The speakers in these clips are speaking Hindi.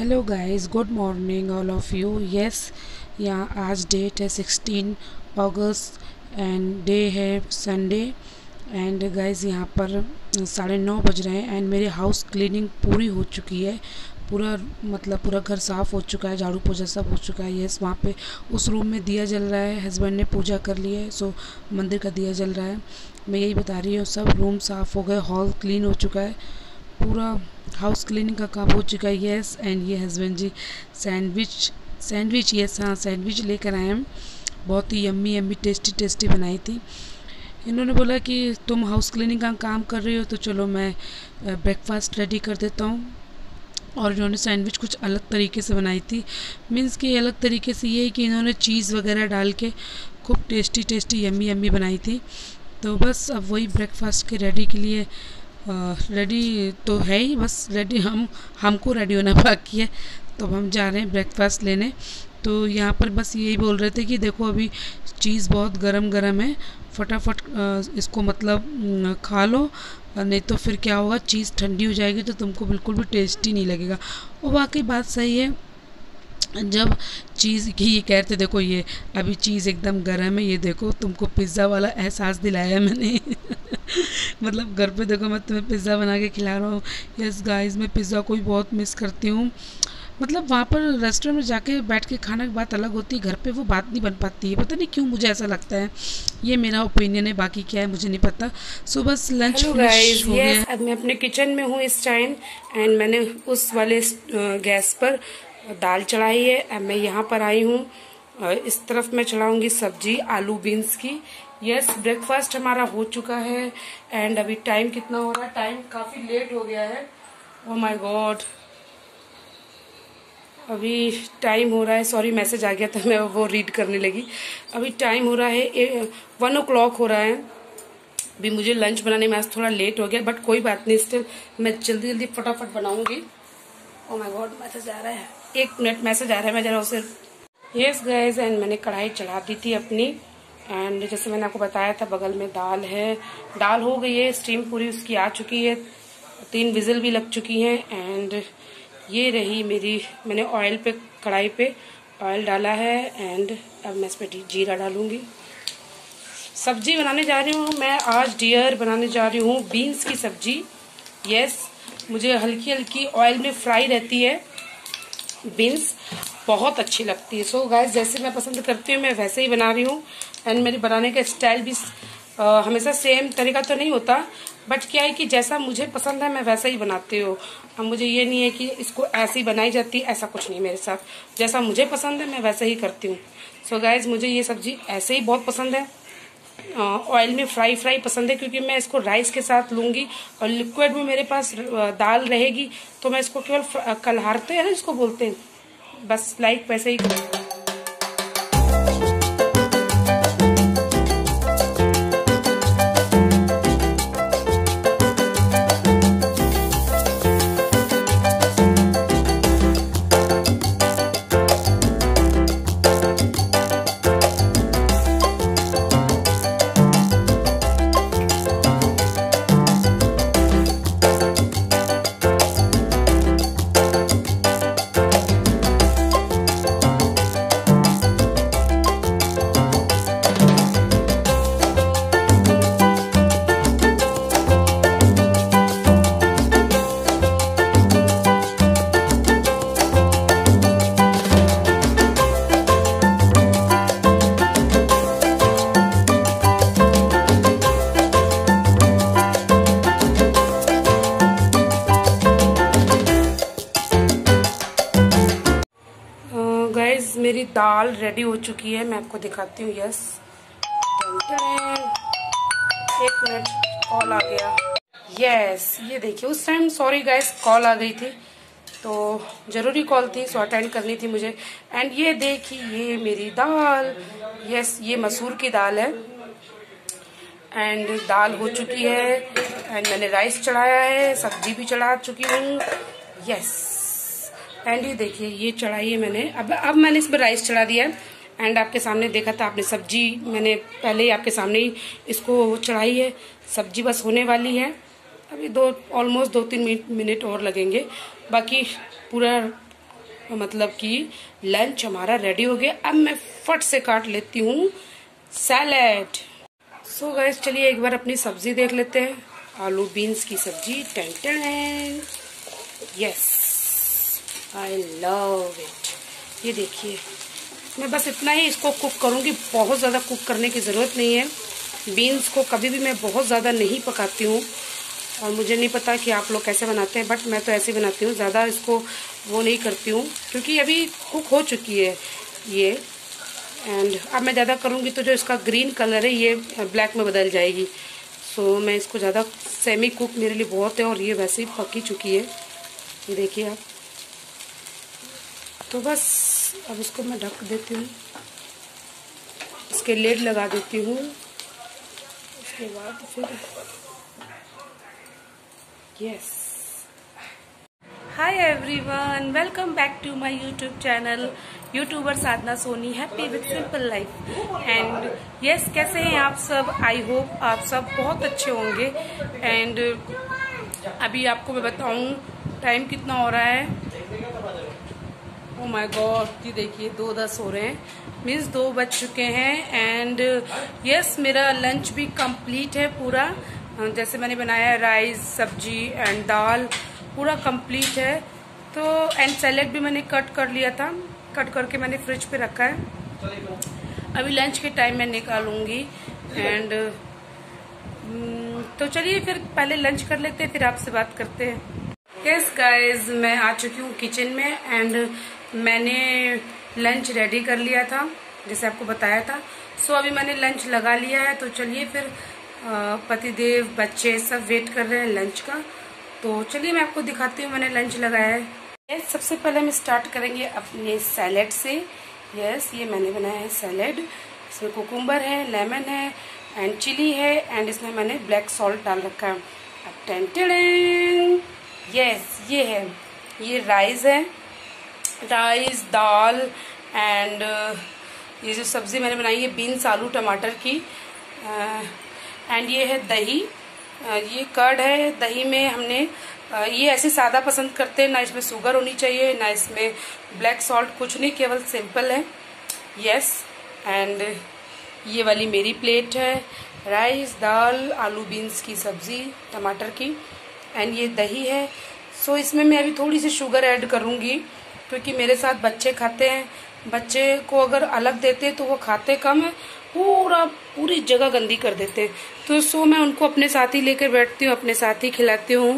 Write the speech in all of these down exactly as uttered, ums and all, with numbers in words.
Hello guys, good morning all of you. Yes, यहाँ आज डेट है सिक्सटीन अगस्त एंड डे है संडे। एंड गाइस यहाँ पर साढ़े नौ बज रहे हैं एंड मेरी हाउस क्लीनिंग पूरी हो चुकी है। पूरा मतलब पूरा घर साफ़ हो चुका है, झाड़ू पोछा सब हो चुका है। यस, वहाँ पे उस रूम में दिया जल रहा है, हस्बैंड ने पूजा कर ली है, सो मंदिर का दिया जल रहा है। मैं यही बता रही हूँ, सब रूम साफ़ हो गए, हॉल क्लीन हो चुका है, पूरा हाउस क्लीनिंग का काम हो चुका है। यस, एंड ये हस्बैंड जी सैंडविच सैंडविच यस हाँ सैंडविच लेकर आए हैं। बहुत ही यम्मी यम्मी टेस्टी टेस्टी बनाई थी। इन्होंने बोला कि तुम हाउस क्लीनिंग का काम कर रही हो तो चलो मैं ब्रेकफास्ट रेडी कर देता हूँ। और इन्होंने सैंडविच कुछ अलग तरीके से बनाई थी। मीन्स कि अलग तरीके से ये है कि इन्होंने चीज़ वगैरह डाल के खूब टेस्टी टेस्टी यम्मी यम्मी बनाई थी। तो बस अब वही ब्रेकफास्ट के रेडी के लिए रेडी uh, तो है ही, बस रेडी हम हमको रेडी होना बाकी है। तो हम जा रहे हैं ब्रेकफास्ट लेने। तो यहाँ पर बस यही बोल रहे थे कि देखो अभी चीज़ बहुत गरम गरम है, फटाफट इसको मतलब खा लो, नहीं तो फिर क्या होगा, चीज़ ठंडी हो जाएगी तो तुमको बिल्कुल भी टेस्टी नहीं लगेगा। और वाकई बात सही है। जब चीज़ की ये कहते देखो ये अभी चीज़ एकदम गर्म है, ये देखो तुमको पिज़्ज़ा वाला एहसास दिलाया है मैंने मतलब घर पे देखो मैं तुम्हें पिज़्ज़ा बना के खिला रहा हूँ। यस गाइस, मैं पिज़्ज़ा को भी बहुत मिस करती हूँ। मतलब वहाँ पर रेस्टोरेंट में जाके बैठ के खाना की बात अलग होती है, घर पे वो बात नहीं बन पाती है, पता नहीं क्यों मुझे ऐसा लगता है। ये मेरा ओपिनियन है, बाकी क्या है मुझे नहीं पता। सो बस लंच फिनिश हो गया। अब मैं अपने किचन में हूँ इस टाइम एंड मैंने उस वाले गैस पर दाल चढ़ाई है। अब मैं यहाँ पर आई हूँ, इस तरफ मैं चढ़ाऊंगी सब्जी आलू बीन्स की। यस, ब्रेकफास्ट हमारा हो चुका है एंड अभी टाइम कितना हो रहा है, टाइम काफी लेट हो गया है। ओह माय गॉड, अभी टाइम हो रहा है, सॉरी मैसेज आ गया था मैं वो रीड करने लगी। अभी टाइम हो रहा है वन ओ क्लॉक हो रहा है। अभी मुझे लंच बनाने में आज थोड़ा लेट हो गया, बट कोई बात नहीं, स्टिल मैं जल्दी जल्दी फटाफट बनाऊंगी। ओह माय गॉड, मैसेज आ रहा है, एक मिनट मैसेज आ रहा है, मैं जरा उसे। यस गाइस, एंड मैंने कढ़ाई चढ़ा दी थी अपनी एंड जैसे मैंने आपको बताया था बगल में दाल है। दाल हो गई है, स्टीम पूरी उसकी आ चुकी है, तीन विजिल भी लग चुकी हैं। एंड ये रही मेरी, मैंने ऑयल पे कढ़ाई पे ऑयल डाला है एंड अब मैं इस पर जीरा डालूंगी। सब्जी बनाने जा रही हूँ मैं आज, डियर बनाने जा रही हूँ बीन्स की सब्जी। यस, मुझे हल्की हल्की ऑयल में फ्राई रहती है बीन्स, बहुत अच्छी लगती है। सो गाइस, जैसे मैं पसंद करती हूँ मैं वैसे ही बना रही हूँ एंड मेरे बनाने का स्टाइल भी आ, हमेशा सेम तरीका तो नहीं होता, बट क्या है कि जैसा मुझे पसंद है मैं वैसा ही बनाती हूँ। अब मुझे ये नहीं है कि इसको ऐसे ही बनाई जाती है, ऐसा कुछ नहीं मेरे साथ। जैसा मुझे पसंद है मैं वैसे ही करती हूँ। सो गाइस, मुझे ये सब्जी ऐसे ही बहुत पसंद है, ऑयल में फ्राई फ्राई पसंद है, क्योंकि मैं इसको राइस के साथ लूंगी और लिक्विड में मेरे पास दाल रहेगी तो मैं इसको केवल कलहारते हैं ना जिसको बोलते हैं, बस लाइक वैसे ही करूँगी। मेरी दाल रेडी हो चुकी है, मैं आपको दिखाती हूँ। यस, एक मिनट, कॉल आ गया। यस, ये देखिए, उस टाइम सॉरी गाइस कॉल आ गई थी, तो जरूरी कॉल थी, सो अटेंड करनी थी मुझे। एंड ये देखिए ये मेरी दाल, यस ये मसूर की दाल है एंड दाल हो चुकी है एंड मैंने राइस चढ़ाया है, सब्जी भी चढ़ा चुकी हूँ। यस, एंड ये देखिए ये चढ़ाई है मैंने, अब अब मैंने इस पर राइस चढ़ा दिया है एंड आपके सामने देखा था आपने सब्जी, मैंने पहले ही आपके सामने ही इसको चढ़ाई है। सब्जी बस होने वाली है, अभी दो ऑलमोस्ट दो तीन मिनट और लगेंगे, बाकी पूरा मतलब कि लंच हमारा रेडी हो गया। अब मैं फट से काट लेती हूँ सैलेड। सो गाइस चलिए एक बार अपनी सब्जी देख लेते हैं। आलू बीन्स की सब्जी। Ten ten. Yes, I love it. ये देखिए, मैं बस इतना ही इसको कुक करूँगी, बहुत ज़्यादा कुक करने की ज़रूरत नहीं है। बीन्स को कभी भी मैं बहुत ज़्यादा नहीं पकाती हूँ, और मुझे नहीं पता कि आप लोग कैसे बनाते हैं, बट मैं तो ऐसे बनाती हूँ। ज़्यादा इसको वो नहीं करती हूँ, क्योंकि अभी कुक हो चुकी है ये। एंड अब मैं ज़्यादा करूँगी तो जो इसका ग्रीन कलर है ये ब्लैक में बदल जाएगी। सो मैं इसको ज़्यादा, सेमी कुक मेरे लिए बहुत है, और ये वैसे ही पकी चुकी है, ये देखिए आप। तो बस अब इसको मैं ढक देती हूँ, इसके लेड लगा देती हूँ। उसके बाद फिर yes, hi everyone, welcome back to my YouTube channel, YouTuber Sadhana Soni, happy with simple life. And yes, कैसे हैं आप सब? आई होप आप सब बहुत अच्छे होंगे। एंड अभी आपको मैं बताऊं टाइम कितना हो रहा है। ओ माय गॉड, ये देखिए दो दस हो रहे हैं, मीन्स दो बज चुके हैं। एंड यस, मेरा लंच भी कंप्लीट है पूरा। जैसे मैंने बनाया है राइस, सब्जी एंड दाल, पूरा कंप्लीट है। तो एंड सैलेड भी मैंने कट कर लिया था, कट करके मैंने फ्रिज पे रखा है। अभी लंच के टाइम मैं निकालूंगी। एंड तो चलिए फिर पहले लंच कर लेते हैं, फिर आपसे बात करते हैं। यस गाइज, मैं आ चुकी हूँ किचन में। एंड मैंने लंच रेडी कर लिया था, जैसे आपको बताया था। सो अभी मैंने लंच लगा लिया है। तो चलिए फिर, पतिदेव, बच्चे सब वेट कर रहे हैं लंच का। तो चलिए मैं आपको दिखाती हूँ मैंने लंच लगाया है। यस, सबसे पहले हम स्टार्ट करेंगे अपने सैलेड से। यस, ये मैंने बनाया है सैलेड। इसमें कुकुम्बर है, लेमन है एंड चिली है, एंड इसमें मैंने ब्लैक सॉल्ट डाल रखा है। अब टेन टेन, यस, ये है, ये राइस है, राइस, दाल एंड ये जो सब्जी मैंने बनाई है बीन्स, आलू, टमाटर की। एंड ये है दही, ये कर्ड है। दही में हमने, ये ऐसे सादा पसंद करते हैं, ना इसमें शुगर होनी चाहिए, ना इसमें ब्लैक सॉल्ट, कुछ नहीं, केवल सिंपल है। यस, एंड ये वाली मेरी प्लेट है, राइस, दाल, आलू बीन्स की सब्जी, टमाटर की, एंड ये दही है। सो इसमें मैं अभी थोड़ी सी शुगर ऐड करूँगी, क्योंकि मेरे साथ बच्चे खाते हैं। बच्चे को अगर अलग देते तो वो खाते कम है, पूरा पूरी जगह गंदी कर देते हैं। तो सो मैं उनको अपने साथ ही लेकर बैठती हूँ, अपने साथ ही खिलाती हूँ।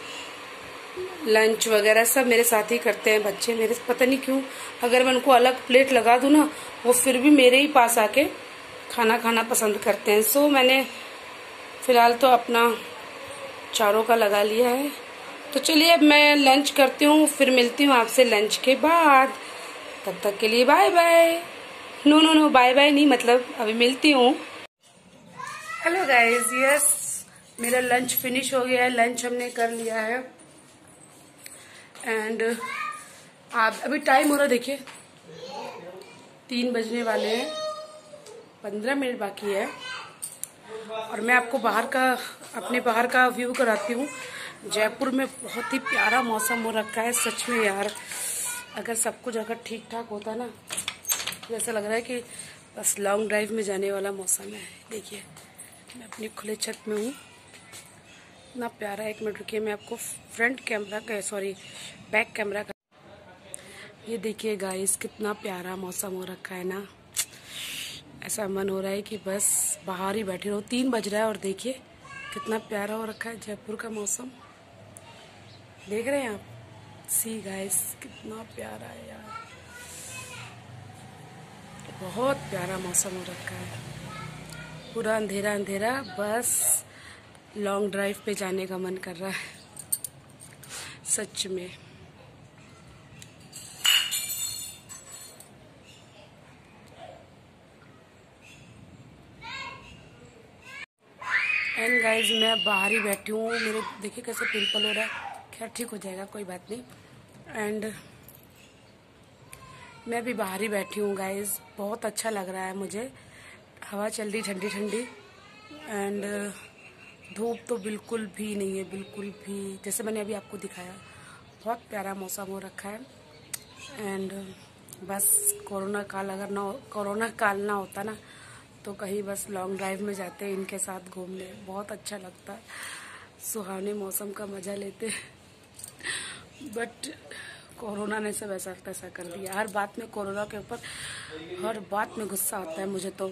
लंच वगैरह सब मेरे साथ ही करते हैं बच्चे मेरे। पता नहीं क्यों, अगर मैं उनको अलग प्लेट लगा दूँ ना, वो फिर भी मेरे ही पास आके खाना खाना पसंद करते हैं। सो मैंने फिलहाल तो अपना चारों का लगा लिया है। तो चलिए अब मैं लंच करती हूँ, फिर मिलती हूँ आपसे लंच के बाद। तब तक के लिए bye bye. No no no, bye bye नहीं, मतलब अभी मिलती हूँ। हेलो गाइस, यस, मेरा लंच फिनिश हो गया है, लंच हमने कर लिया है। एंड आप अभी टाइम हो रहा है, देखिए तीन बजने वाले हैं, पंद्रह मिनट बाकी है। और मैं आपको बाहर का, अपने बाहर का व्यू कराती हूँ। जयपुर में बहुत ही प्यारा मौसम हो रखा है, सच में यार। अगर सब कुछ अगर ठीक ठाक होता ना, तो ऐसा लग रहा है कि बस लॉन्ग ड्राइव में जाने वाला मौसम है। देखिए मैं अपनी खुले छत में हूँ, इतना प्यारा। एक मिनट रुकिए, मैं आपको फ्रंट कैमरा का, सॉरी बैक कैमरा का, ये देखिए गाइस, कितना प्यारा मौसम हो रखा है ना। ऐसा मन हो रहा है कि बस बाहर ही बैठे रहो। तीन बज रहा है और देखिए कितना प्यारा हो रखा है जयपुर का मौसम। देख रहे हैं आप? सी गाइस, कितना प्यारा है यार, बहुत प्यारा मौसम हो रखा है। पूरा अंधेरा अंधेरा, बस लॉन्ग ड्राइव पे जाने का मन कर रहा है सच में। एंड गाइज, मैं बाहर ही बैठी हूँ। मेरे देखिए कैसे पिंपल हो रहा है, खैर ठीक हो जाएगा, कोई बात नहीं। एंड मैं भी बाहर ही बैठी हूँ गाइज, बहुत अच्छा लग रहा है मुझे। हवा चल रही ठंडी ठंडी, एंड धूप तो बिल्कुल भी नहीं है, बिल्कुल भी। जैसे मैंने अभी आपको दिखाया, बहुत प्यारा मौसम हो रखा है। एंड बस कोरोना काल अगर ना कोरोना काल ना होता ना तो कहीं बस लॉन्ग ड्राइव में जाते इनके साथ घूमने, बहुत अच्छा लगता है, सुहाने मौसम का मज़ा लेते। बट कोरोना ने सब ऐसा तैसा कर दिया। हर बात में कोरोना के ऊपर हर बात में गुस्सा आता है मुझे तो।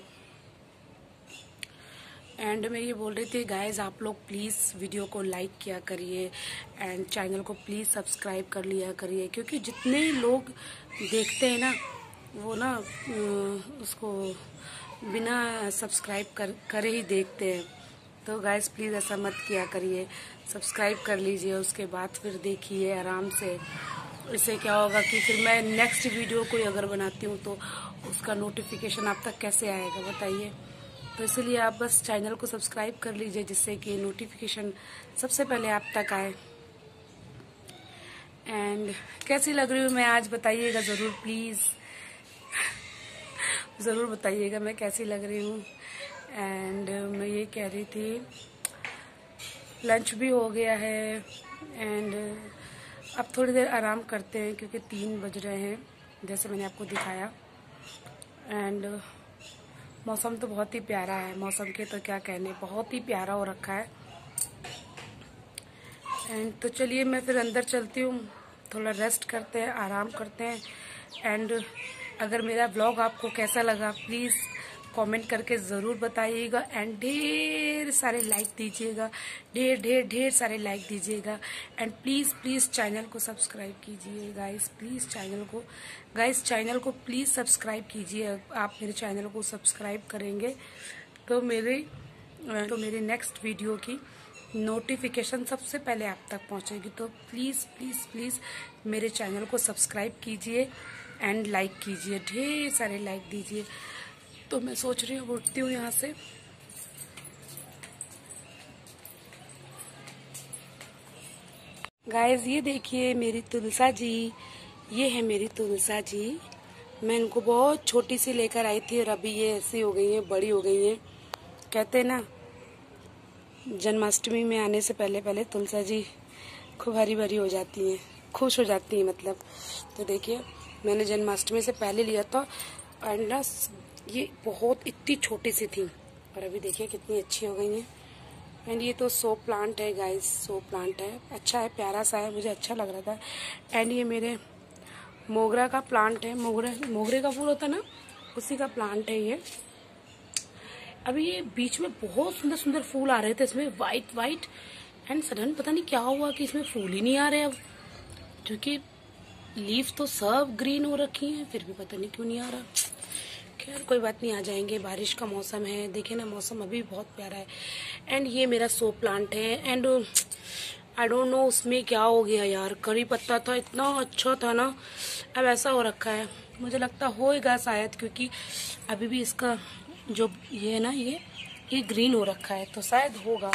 एंड मैं ये बोल रही थी गाइज, आप लोग प्लीज़ वीडियो को लाइक किया करिए एंड चैनल को प्लीज़ सब्सक्राइब कर लिया करिए, क्योंकि जितने लोग देखते हैं ना वो ना उसको बिना सब्सक्राइब कर करे ही देखते हैं। तो गाइज प्लीज़ ऐसा मत किया करिए, सब्सक्राइब कर लीजिए, उसके बाद फिर देखिए आराम से। इससे क्या होगा कि फिर मैं नेक्स्ट वीडियो कोई अगर बनाती हूँ तो उसका नोटिफिकेशन आप तक कैसे आएगा बताइए। तो इसलिए आप बस चैनल को सब्सक्राइब कर लीजिए जिससे कि नोटिफिकेशन सबसे पहले आप तक आए। एंड कैसी लग रही हूँ मैं आज बताइएगा ज़रूर, प्लीज़ ज़रूर बताइएगा मैं कैसी लग रही हूँ। एंड मैं ये कह रही थी लंच भी हो गया है एंड अब थोड़ी देर आराम करते हैं क्योंकि तीन बज रहे हैं जैसे मैंने आपको दिखाया। एंड मौसम तो बहुत ही प्यारा है, मौसम के तो क्या कहने, बहुत ही प्यारा हो रखा है। एंड तो चलिए मैं फिर अंदर चलती हूँ, थोड़ा रेस्ट करते हैं, आराम करते हैं। एंड अगर मेरा ब्लॉग आपको कैसा लगा प्लीज़ कमेंट करके ज़रूर बताइएगा एंड ढेर सारे लाइक दीजिएगा, ढेर ढेर ढेर सारे लाइक दीजिएगा। एंड प्लीज़ प्लीज़ चैनल को सब्सक्राइब कीजिए गाइस, प्लीज़ चैनल को गाइस चैनल को प्लीज़ सब्सक्राइब कीजिए। आप मेरे चैनल को सब्सक्राइब करेंगे तो मेरे तो मेरे नेक्स्ट वीडियो की नोटिफिकेशन सबसे पहले आप तक पहुंचेगी। तो प्लीज़ प्लीज़ प्लीज़ मेरे चैनल को सब्सक्राइब कीजिए एंड लाइक कीजिए, ढेर सारे लाइक दीजिए। तो मैं सोच रही हूँ उठती हूँ यहाँ से। गाइस ये देखिए मेरी तुलसा जी, ये है मेरी तुलसा जी। मैं इनको बहुत छोटी सी लेकर आई थी और अभी ये ऐसी हो गई हैं, बड़ी हो गई हैं। कहते हैं ना जन्माष्टमी में आने से पहले पहले तुलसा जी खूब हरी भरी हो जाती हैं, खुश हो जाती हैं मतलब। तो देखिए मैंने जन्माष्टमी से पहले लिया था एंड ना ये बहुत इतनी छोटी सी थी और अभी देखिए कितनी अच्छी हो गई हैं। एंड ये तो सो प्लांट है गाइस, सो प्लांट है, अच्छा है, प्यारा सा है, मुझे अच्छा लग रहा था। एंड ये मेरे मोगरा का प्लांट है, मोगरा मोगरे का फूल होता है ना उसी का प्लांट है ये। अभी ये बीच में बहुत सुंदर सुंदर फूल आ रहे थे इसमें, वाइट वाइट। एंड सडन पता नहीं क्या हुआ कि इसमें फूल ही नहीं आ रहे अब, क्योंकि लीफ तो सब ग्रीन हो रखी हैं, फिर भी पता नहीं क्यों नहीं आ रहा। खैर कोई बात नहीं, आ जाएंगे, बारिश का मौसम है, देखिए ना मौसम अभी बहुत प्यारा है। एंड ये मेरा सो प्लांट है एंड आई डोंट नो उसमें क्या हो गया यार, करी पत्ता था इतना अच्छा था ना, अब ऐसा हो रखा है। मुझे लगता होएगा शायद, क्योंकि अभी भी इसका जो ये है ना ये ये ग्रीन हो रखा है, तो शायद होगा।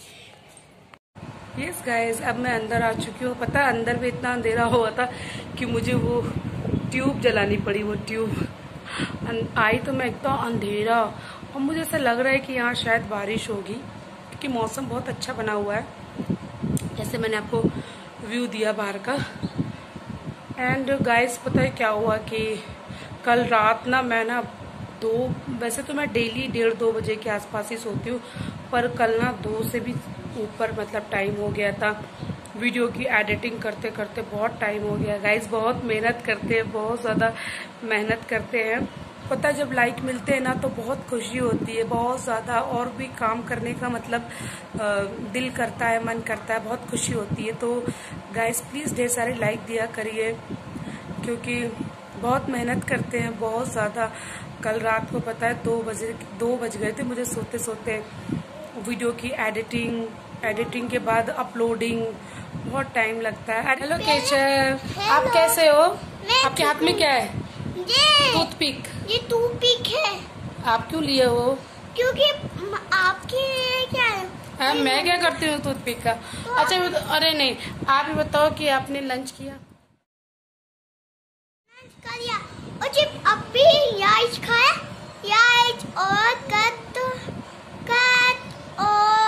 यस गाइस अब मैं अंदर आ चुकी हूँ। पता अंदर भी इतना अंधेरा हुआ था कि मुझे वो ट्यूब जलानी पड़ी, वो ट्यूब आई तो मैं एकदम अंधेरा। और मुझे ऐसा लग रहा है कि यहाँ शायद बारिश होगी क्योंकि मौसम बहुत अच्छा बना हुआ है, जैसे मैंने आपको व्यू दिया बाहर का। एंड गाइस पता है क्या हुआ कि कल रात ना मैं ना दो, वैसे तो मैं डेली डेढ़ दो बजे के आसपास ही सोती हूँ, पर कल ना दो से भी ऊपर मतलब टाइम हो गया था। वीडियो की एडिटिंग करते करते बहुत टाइम हो गया। गाइस बहुत मेहनत करते हैं, बहुत ज़्यादा मेहनत करते हैं। पता जब लाइक मिलते हैं ना तो बहुत खुशी होती है, बहुत ज़्यादा, और भी काम करने का मतलब दिल करता है, मन करता है, बहुत खुशी होती है। तो गाइस प्लीज़ ढेर सारे लाइक दिया करिए क्योंकि बहुत मेहनत करते हैं, बहुत ज़्यादा। कल रात को पता है दो बजे दो बज गए थे मुझे सोते सोते। वीडियो की एडिटिंग एडिटिंग के बाद अपलोडिंग बहुत टाइम लगता है। हेलो केशव, आप कैसे हो? आपके हाथ में क्या है? टूथपिक। ये टूथपिक है। आप क्यों लिए हो? क्योंकि आपके क्या है? हाँ, मैं क्या करती हूँ टूथपिक का? तो अच्छा अरे नहीं, आप ही बताओ कि आपने लंच किया? लंच किया और जब अभी राइस खाया, राइस और कट कट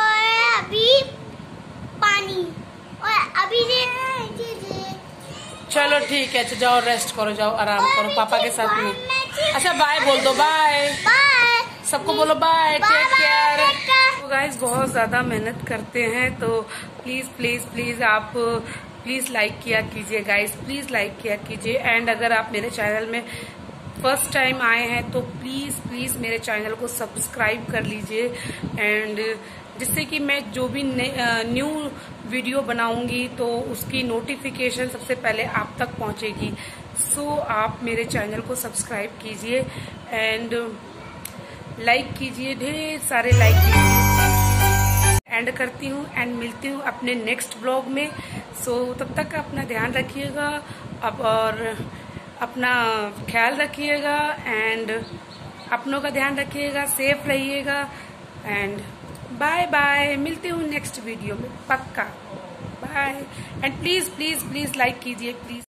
और अभी पानी और अभी ने चलो ठीक है, जाओ रेस्ट करो, जाओ आराम करो पापा के साथ में। अच्छा बाय बोल दो, बाय बाय सबको बोलो, बाय, टेक केयर। तो गाइस बहुत ज्यादा मेहनत करते हैं, तो प्लीज प्लीज प्लीज आप प्लीज लाइक किया कीजिए गाइस, प्लीज लाइक किया कीजिए। एंड अगर आप मेरे चैनल में फर्स्ट टाइम आए हैं तो प्लीज प्लीज मेरे चैनल को सब्सक्राइब कर लीजिए, एंड जिससे कि मैं जो भी न्यू वीडियो बनाऊंगी तो उसकी नोटिफिकेशन सबसे पहले आप तक पहुंचेगी। सो so, आप मेरे चैनल को सब्सक्राइब कीजिए एंड लाइक कीजिए, ढेर सारे लाइक कीजिए। एंड करती हूँ एंड मिलती हूँ अपने नेक्स्ट ब्लॉग में। सो so, तब तक अपना ध्यान रखिएगा अब और अपना ख्याल रखिएगा एंड अपनों का ध्यान रखिएगा, सेफ रहिएगा एंड बाय बाय। मिलती हूँ नेक्स्ट वीडियो में पक्का, bye. And please please please like कीजिए प्लीज।